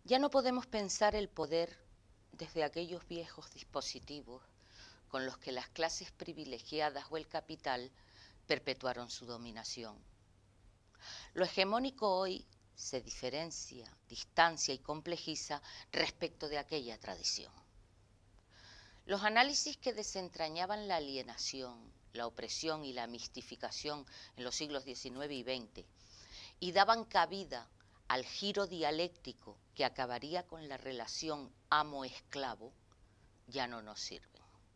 Ya no podemos pensar el poder desde aquellos viejos dispositivos con los que las clases privilegiadas o el capital perpetuaron su dominación. Lo hegemónico hoy se diferencia, distancia y complejiza respecto de aquella tradición. Los análisis que desentrañaban la alienación, la opresión y la mistificación en los siglos XIX y XX y daban cabida al giro dialéctico que acabaría con la relación amo-esclavo, ya no nos sirven.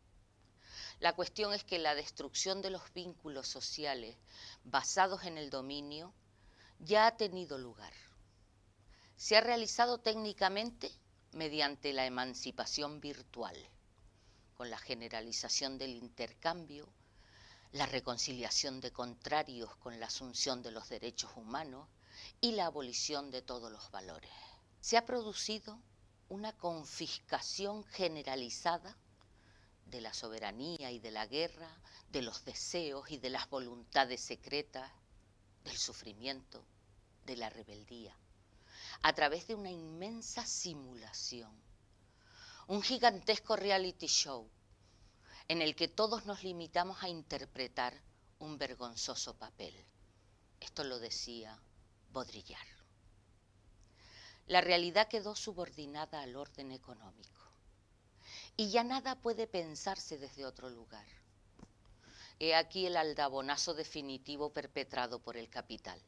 La cuestión es que la destrucción de los vínculos sociales basados en el dominio ya ha tenido lugar. Se ha realizado técnicamente mediante la emancipación virtual, con la generalización del intercambio, la reconciliación de contrarios con la asunción de los derechos humanos y la abolición de todos los valores. Se ha producido una confiscación generalizada de la soberanía y de la guerra, de los deseos y de las voluntades secretas, del sufrimiento, de la rebeldía, a través de una inmensa simulación, un gigantesco reality show en el que todos nos limitamos a interpretar un vergonzoso papel. Esto lo decía Baudrillard. La realidad quedó subordinada al orden económico y ya nada puede pensarse desde otro lugar. He aquí el aldabonazo definitivo perpetrado por el capital.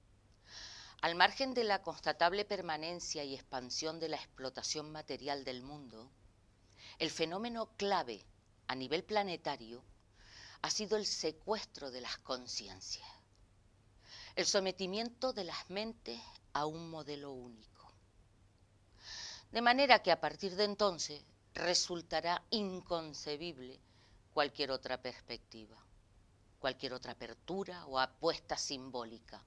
Al margen de la constatable permanencia y expansión de la explotación material del mundo, el fenómeno clave a nivel planetario ha sido el secuestro de las conciencias, el sometimiento de las mentes a un modelo único. De manera que a partir de entonces resultará inconcebible cualquier otra perspectiva, cualquier otra apertura o apuesta simbólica.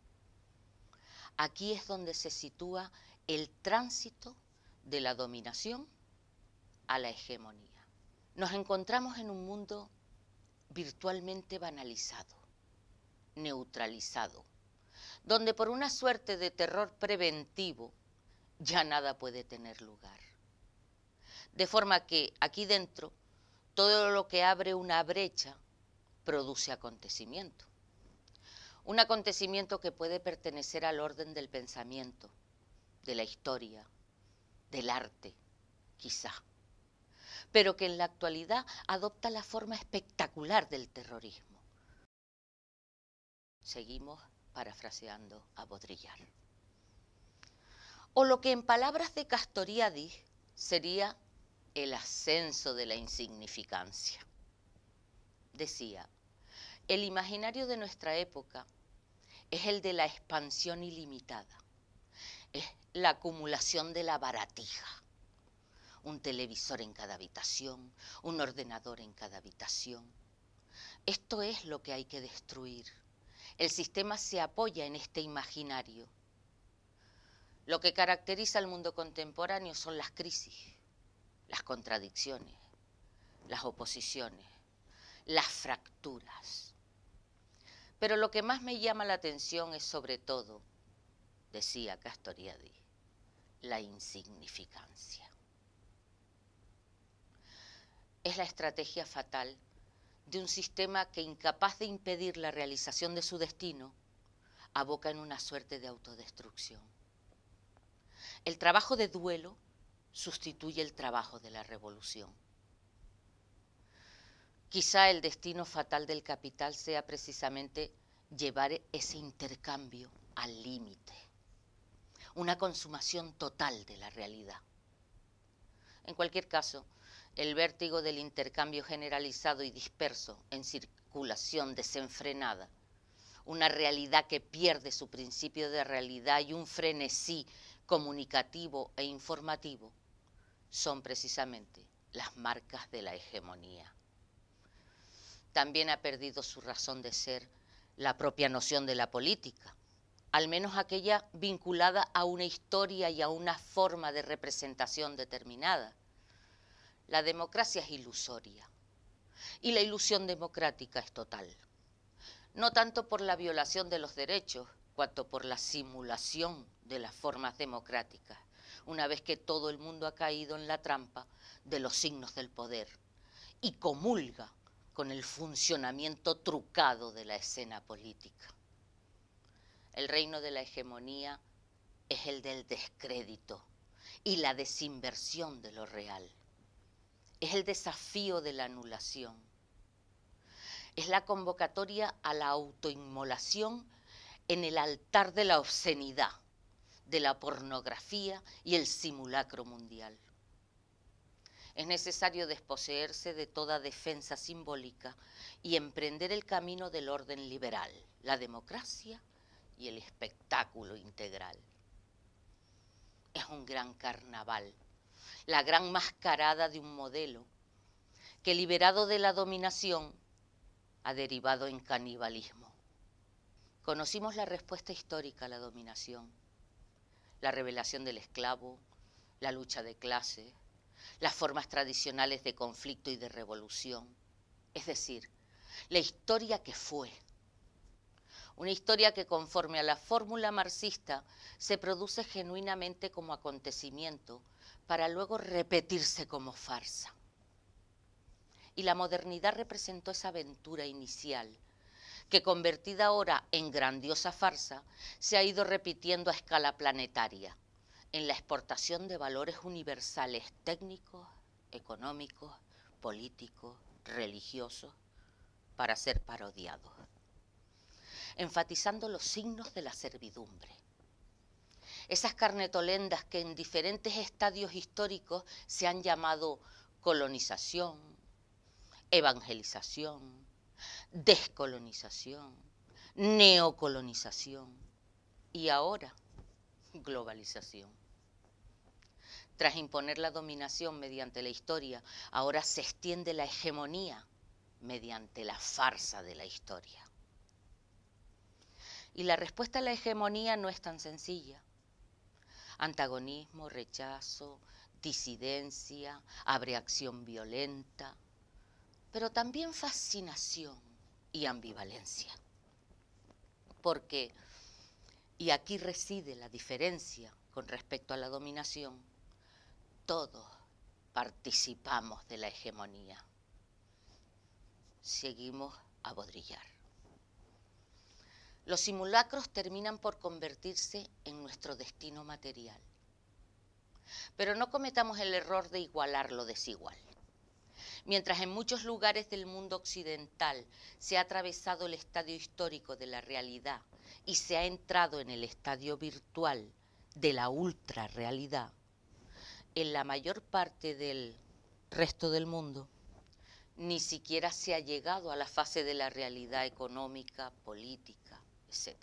Aquí es donde se sitúa el tránsito de la dominación a la hegemonía. Nos encontramos en un mundo virtualmente banalizado, neutralizado, donde por una suerte de terror preventivo ya nada puede tener lugar. De forma que aquí dentro todo lo que abre una brecha produce acontecimiento. Un acontecimiento que puede pertenecer al orden del pensamiento, de la historia, del arte, quizá, pero que en la actualidad adopta la forma espectacular del terrorismo. Seguimos parafraseando a Baudrillard. O lo que en palabras de Castoriadis sería el ascenso de la insignificancia. Decía, el imaginario de nuestra época es el de la expansión ilimitada, es la acumulación de la baratija. Un televisor en cada habitación, un ordenador en cada habitación. Esto es lo que hay que destruir. El sistema se apoya en este imaginario. Lo que caracteriza al mundo contemporáneo son las crisis, las contradicciones, las oposiciones, las fracturas. Pero lo que más me llama la atención es sobre todo, decía Castoriadis, la insignificancia. Es la estrategia fatal de un sistema que, incapaz de impedir la realización de su destino, aboca en una suerte de autodestrucción. El trabajo de duelo sustituye el trabajo de la revolución. Quizá el destino fatal del capital sea precisamente llevar ese intercambio al límite, una consumación total de la realidad. En cualquier caso, el vértigo del intercambio generalizado y disperso en circulación desenfrenada, una realidad que pierde su principio de realidad y un frenesí comunicativo e informativo, son precisamente las marcas de la hegemonía. También ha perdido su razón de ser la propia noción de la política, al menos aquella vinculada a una historia y a una forma de representación determinada. La democracia es ilusoria y la ilusión democrática es total, no tanto por la violación de los derechos, cuanto por la simulación de las formas democráticas, una vez que todo el mundo ha caído en la trampa de los signos del poder y comulga con el funcionamiento trucado de la escena política. El reino de la hegemonía es el del descrédito y la desinversión de lo real. Es el desafío de la anulación. Es la convocatoria a la autoinmolación en el altar de la obscenidad, de la pornografía y el simulacro mundial. Es necesario desposeerse de toda defensa simbólica y emprender el camino del orden liberal, la democracia y el espectáculo integral. Es un gran carnaval, la gran mascarada de un modelo que, liberado de la dominación, ha derivado en canibalismo. Conocimos la respuesta histórica a la dominación, la revelación del esclavo, la lucha de clases, las formas tradicionales de conflicto y de revolución, es decir, la historia que fue. Una historia que, conforme a la fórmula marxista, se produce genuinamente como acontecimiento para luego repetirse como farsa. Y la modernidad representó esa aventura inicial que, convertida ahora en grandiosa farsa, se ha ido repitiendo a escala planetaria en la exportación de valores universales técnicos, económicos, políticos, religiosos, para ser parodiados, enfatizando los signos de la servidumbre. Esas carnetolendas que en diferentes estadios históricos se han llamado colonización, evangelización, descolonización, neocolonización y ahora globalización. Tras imponer la dominación mediante la historia, ahora se extiende la hegemonía mediante la farsa de la historia. Y la respuesta a la hegemonía no es tan sencilla. Antagonismo, rechazo, disidencia, abreacción violenta, pero también fascinación y ambivalencia. Porque, y aquí reside la diferencia con respecto a la dominación, todos participamos de la hegemonía. Seguimos a Baudrillard. Los simulacros terminan por convertirse en nuestro destino material. Pero no cometamos el error de igualar lo desigual. Mientras en muchos lugares del mundo occidental se ha atravesado el estadio histórico de la realidad y se ha entrado en el estadio virtual de la ultrarrealidad, en la mayor parte del resto del mundo ni siquiera se ha llegado a la fase de la realidad económica, política, etc.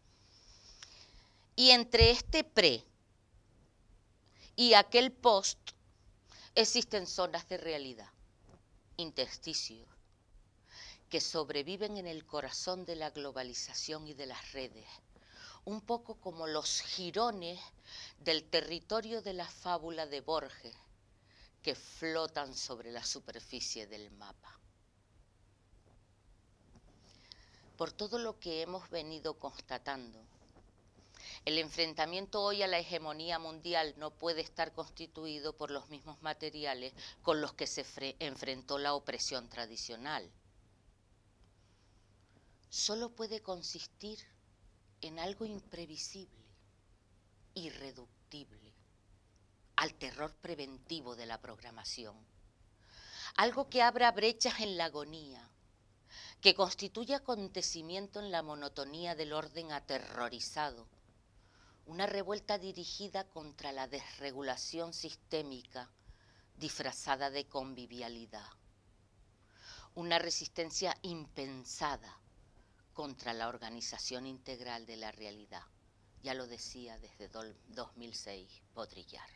Y entre este pre y aquel post existen zonas de realidad, intersticios, que sobreviven en el corazón de la globalización y de las redes, un poco como los jirones del territorio de la fábula de Borges, que flotan sobre la superficie del mapa. Por todo lo que hemos venido constatando, el enfrentamiento hoy a la hegemonía mundial no puede estar constituido por los mismos materiales con los que se enfrentó la opresión tradicional. Solo puede consistir en algo imprevisible, irreductible, al terror preventivo de la programación. Algo que abra brechas en la agonía, que constituya acontecimiento en la monotonía del orden aterrorizado, una revuelta dirigida contra la desregulación sistémica disfrazada de convivialidad, una resistencia impensada contra la organización integral de la realidad. Ya lo decía desde 2006 Baudrillard.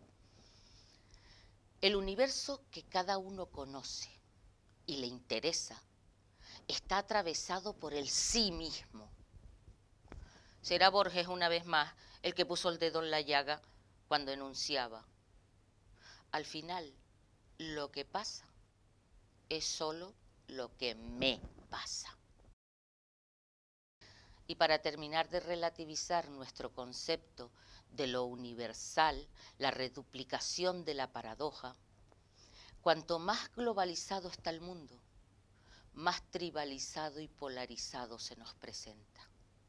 El universo que cada uno conoce y le interesa está atravesado por el sí mismo. Será Borges una vez más el que puso el dedo en la llaga cuando enunciaba: al final, lo que pasa es solo lo que me pasa. Y para terminar de relativizar nuestro concepto de lo universal, la reduplicación de la paradoja, cuanto más globalizado está el mundo, más tribalizado y polarizado se nos presenta.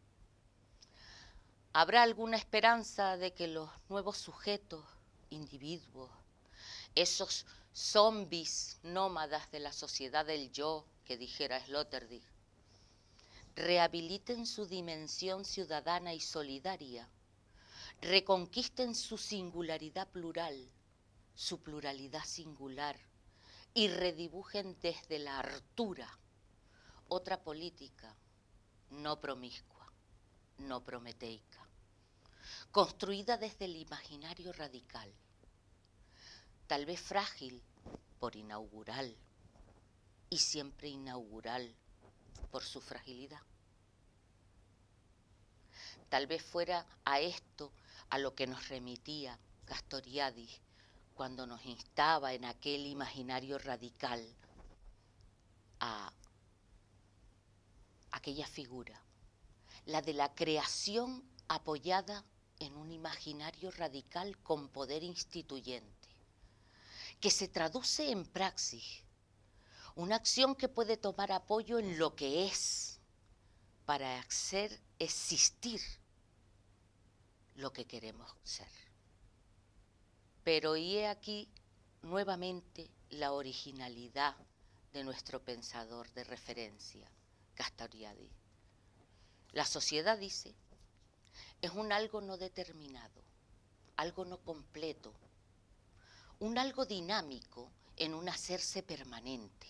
¿Habrá alguna esperanza de que los nuevos sujetos, individuos, esos zombies nómadas de la sociedad del yo, que dijera Sloterdijk, rehabiliten su dimensión ciudadana y solidaria, reconquisten su singularidad plural, su pluralidad singular, y redibujen desde la hartura otra política no promiscua, no prometeica, construida desde el imaginario radical, tal vez frágil por inaugural y siempre inaugural por su fragilidad. Tal vez fuera a esto a lo que nos remitía Castoriadis cuando nos instaba en aquel imaginario radical a aquella figura, la de la creación apoyada en un imaginario radical con poder instituyente, que se traduce en praxis, una acción que puede tomar apoyo en lo que es, para hacer existir lo que queremos ser. Pero y he aquí nuevamente la originalidad de nuestro pensador de referencia, Castoriadis. La sociedad, dice, es un algo no determinado, algo no completo, un algo dinámico en un hacerse permanente.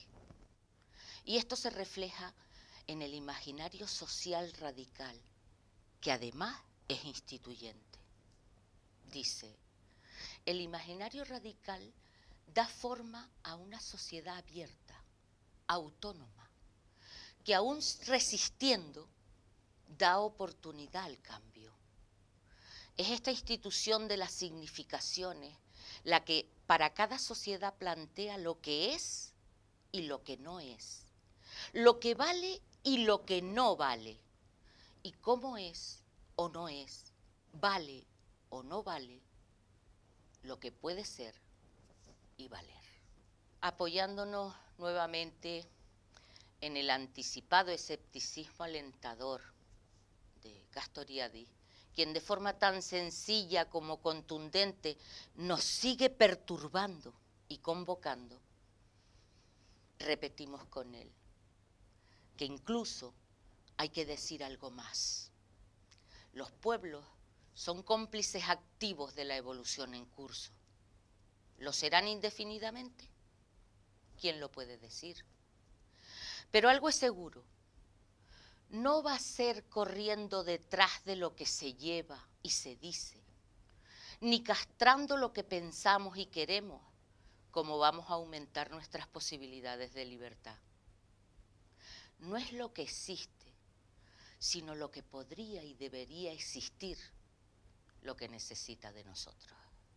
Y esto se refleja en el imaginario social radical, que además es instituyente. Dice, el imaginario radical da forma a una sociedad abierta, autónoma, que aún resistiendo da oportunidad al cambio. Es esta institución de las significaciones la que para cada sociedad plantea lo que es y lo que no es, lo que vale y lo que no vale, y cómo es o no es, vale o no vale, lo que puede ser y valer. Apoyándonos nuevamente en el anticipado escepticismo alentador de Castoriadis, quien de forma tan sencilla como contundente nos sigue perturbando y convocando, repetimos con él que incluso hay que decir algo más. Los pueblos son cómplices activos de la evolución en curso. ¿Lo serán indefinidamente? ¿Quién lo puede decir? Pero algo es seguro, no va a ser corriendo detrás de lo que se lleva y se dice, ni castrando lo que pensamos y queremos, como vamos a aumentar nuestras posibilidades de libertad. No es lo que existe, sino lo que podría y debería existir, lo que necesita de nosotros.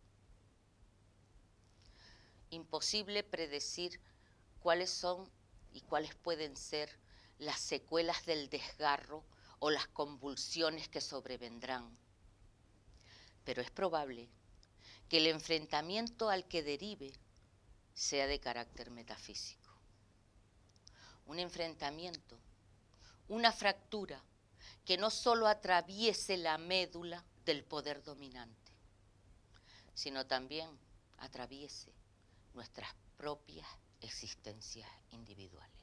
Imposible predecir cuáles son y cuáles pueden ser las secuelas del desgarro o las convulsiones que sobrevendrán. Pero es probable que el enfrentamiento al que derive sea de carácter metafísico. Un enfrentamiento, una fractura que no solo atraviese la médula del poder dominante, sino también atraviese nuestras propias existencias individuales.